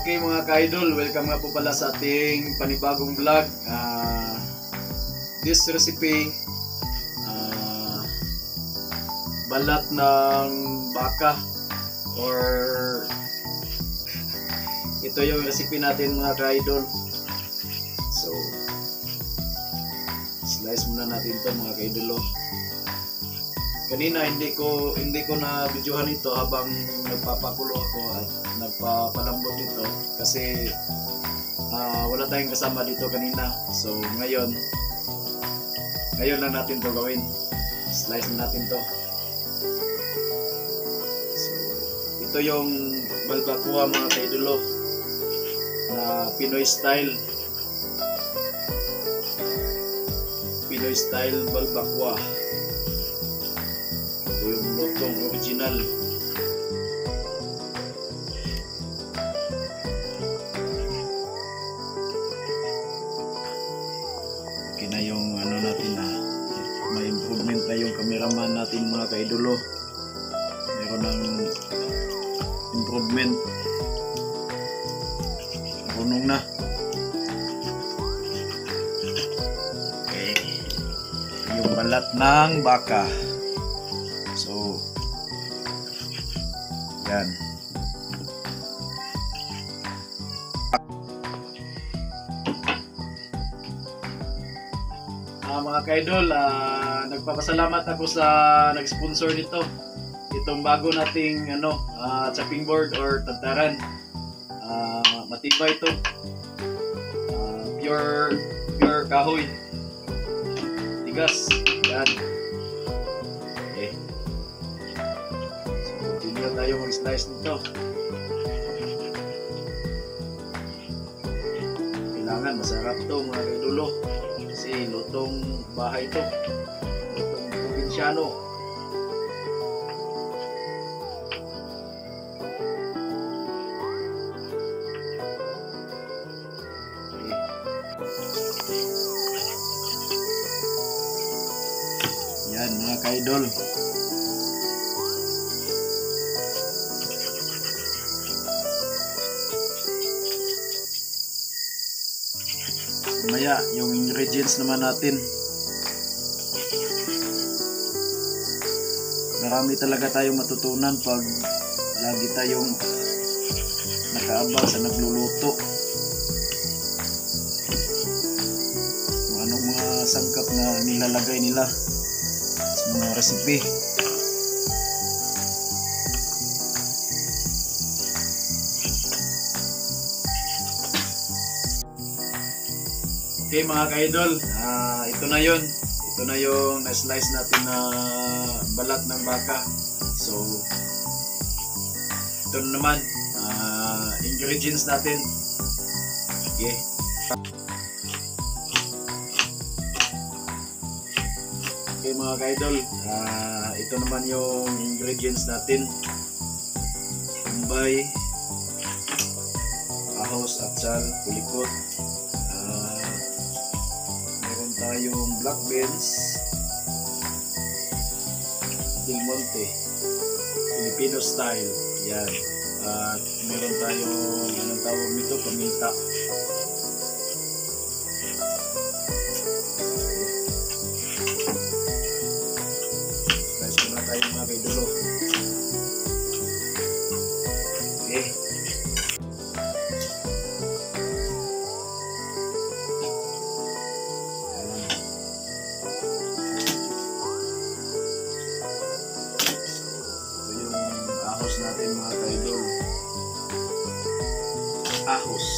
Okay mga ka-idol, welcome nga po pala sa ating panibagong vlog. This recipe, balat ng baka, or ito yung recipe natin mga ka-idol. So, slice muna natin ito mga ka-idol. Kanina hindi ko na videohan ito habang nagpapakulo ako at nagpapalambot ito kasi wala tayong kasama dito kanina. So ngayon lang natin to gawin. Slice na natin to. So ito yung balbacoa mga kaidolo na Pinoy style balbacoa. Yung lutong original. Okay na yung ano natin may improvement na yung cameraman natin mga kaidolo. Meron ng improvement. Marunong na. Okay. Yung balat ng baka. So, yan. Mga ka-idol, nagpapasalamat ako sa nag-sponsor nito. Itong bago nating chopping board or tantaran. Matibay ito. Pure kahoy. Tigas. Yan. Tayo mag-slice nito. Kailangan masarap to mga kaidolo kasi lutong bahay to, lutong probinsyano. Yan mga kaidol. Maya yung ingredients naman natin. Marami talaga tayong matutunan pag lagi tayong nakaabang sa nagluluto. Kung anong mga sangkap na nilalagay nila sa mga recipe. Okay mga ka-idol, ito na yun. Ito na yung na-slice natin na balat ng baka. So, ito na naman, ingredients natin. Okay. Okay mga ka-idol, ito naman yung ingredients natin. Kumbay, ahos, atsal, pulikot. Yung black beans, Del Monte, Filipino style, yan. At meron tayong anong tawag nito, paminta. Slice ko na tayo mga kaidolo. Okay. Natin mga kaidol, ahos.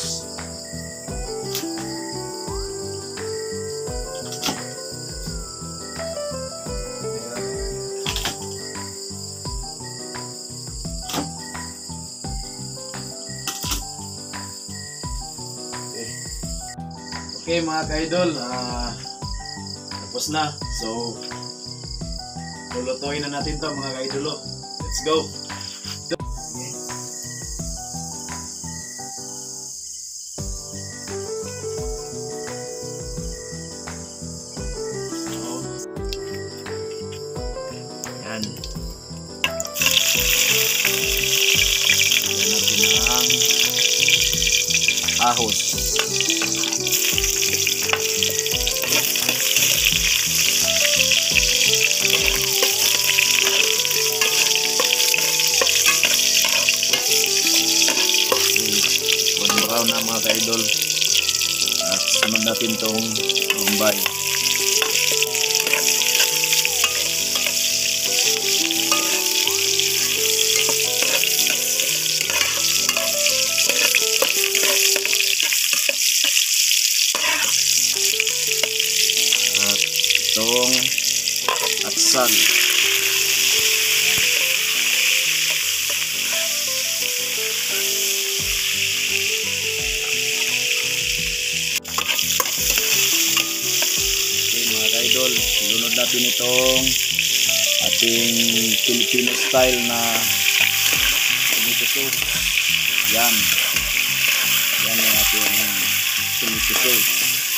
Okay mga kaidol, tapos na. So lulutuin na natin to mga kaidolo. Let's go. Yan. Yan natin ang ahos. Brown na mga ka-idol. At sunod natin tong bombay. At itong atsal. Idol, ilunod natin itong ating Filipino style na tomato sauce. Yan ang ating tomato sauce.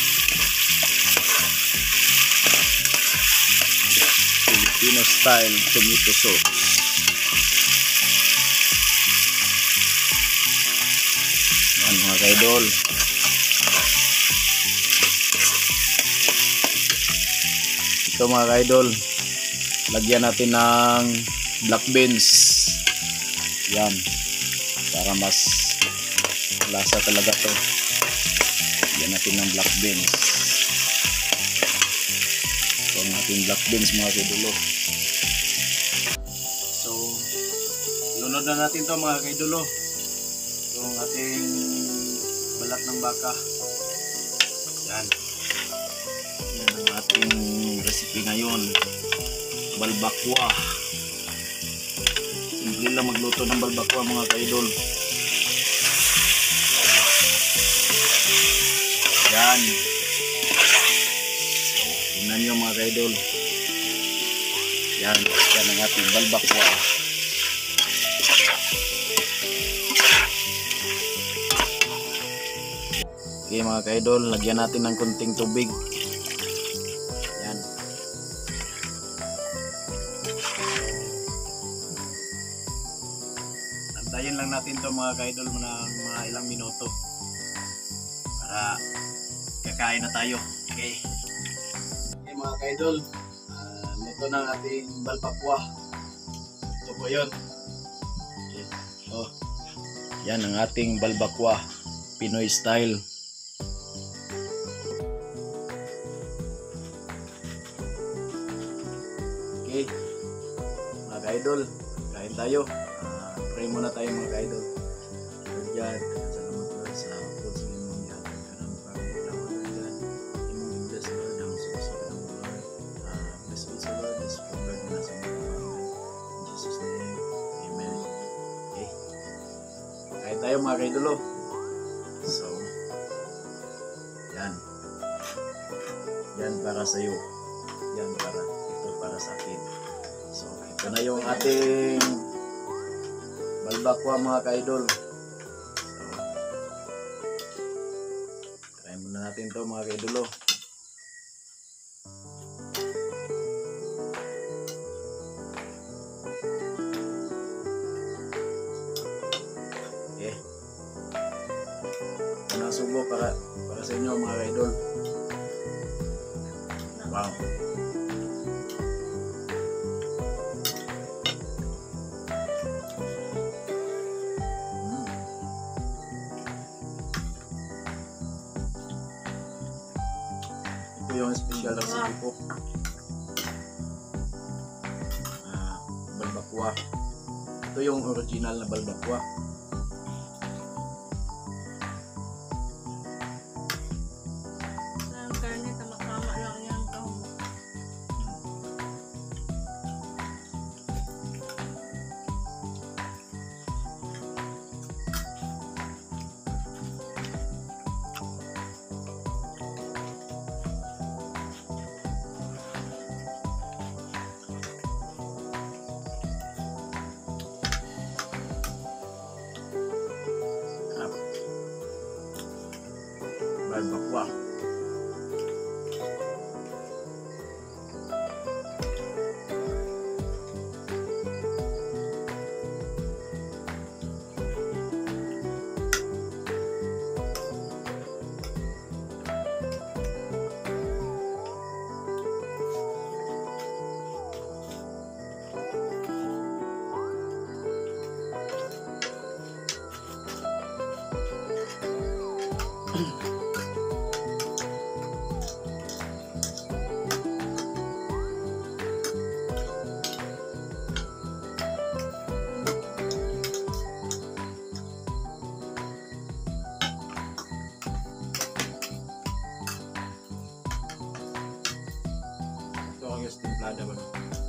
Filipino style tomato sauce. Yan mga ka-idol. Ito mga ka-idol, lagyan natin ng black beans. Yan, para mas lasa talaga to. Lagyan natin ng black beans. Ito ang ating black beans mga ka-idol. So, lunod na natin to mga ka-idol. Ito ang ating balat ng baka. Yan. Yan ang ating recipe ngayon, balbakwa. Simple lang magluto ng balbakwa mga ka-idol. Yan, tingnan nyo mga ka-idol. Yan ang ating balbakwa. Okay mga ka-idol, lagyan natin ng kunting tubig. Antayin lang natin to mga ka-idol mga ilang minuto para kakain na tayo. Okay mga ka-idol, luto na ang ating balbakwa. Ito po yun. Okay. Oh, yan ang ating balbakwa, Pinoy style. Okay mga ka-idol, kain tayo. Pray muna tayo mga ka-idol. Lord God, salamat Lord sa food sa inyong yatag. Karami pa ang ilawan Lord God. Imong bless Lord ang susunod ng Lord. Bless also Lord this program na sa mga pamilya. In Jesus name, Amen. Okay. Kain tayo mga ka-idol. So, yan. Yan para sa iyo. Yan para sa akin. So, ito na yung ating balbakwa mga ka-idol. So, try muna natin to mga ka-idol. Okay. Unang subo para sa inyo mga ka-idol. Wow. Ito yung special recipe ko. Balbakwa. Ito yung original na balbakwa. Ang karne tama-tama lang yan kahong. Balbakwa. Ito ang yung timplada ba?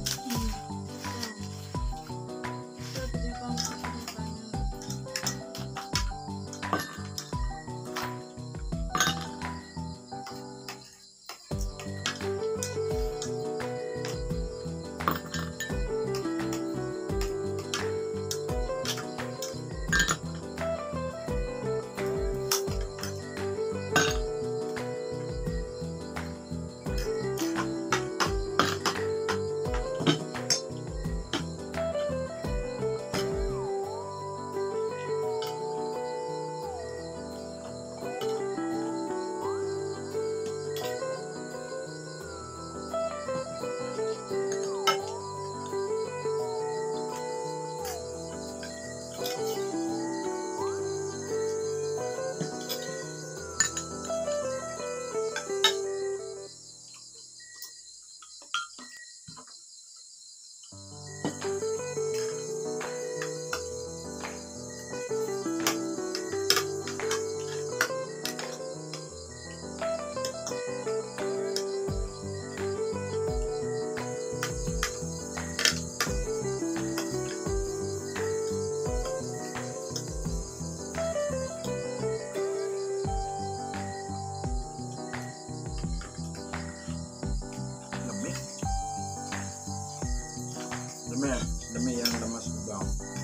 Dami yang lemas ubang.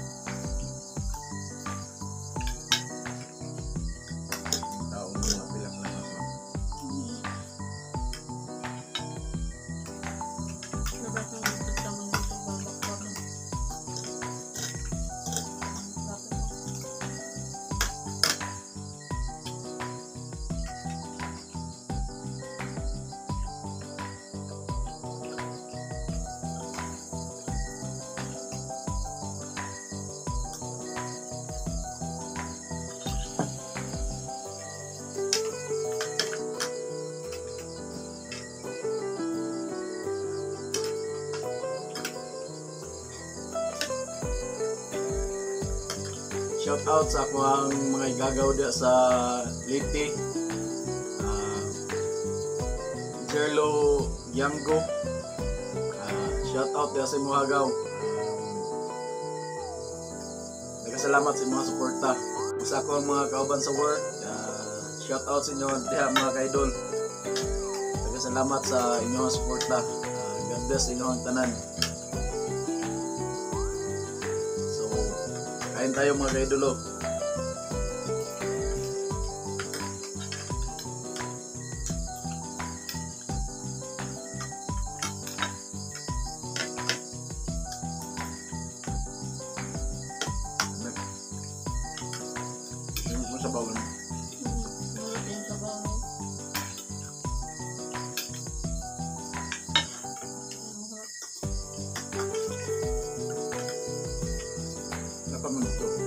Tahu mga bilang lemas ba? Shout out sa akong mga igagaw dia sa Liti, Jerlo Yango. Shout out dia sa mga agaw. Nagkasalamat sa mga suporta sa akong mga kauban sa work. Shout out sa inyo diha mga kaidol. Nagkasalamat sa inyong suporta. God bless inyong tanan. Kain tayo mga kaidolo. Ano sa bawon? Minuto.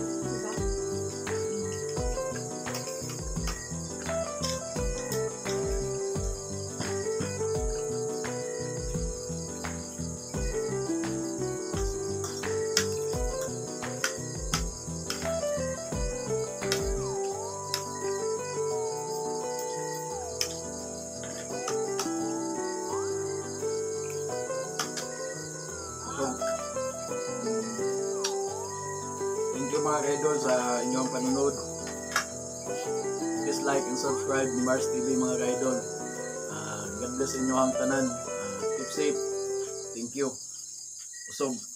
Thank you mga kaidol sa inyong panunod. Please like and subscribe ni Mars TV mga kaidol. God bless inyo ang tanan. Keep safe. Thank you. Usog.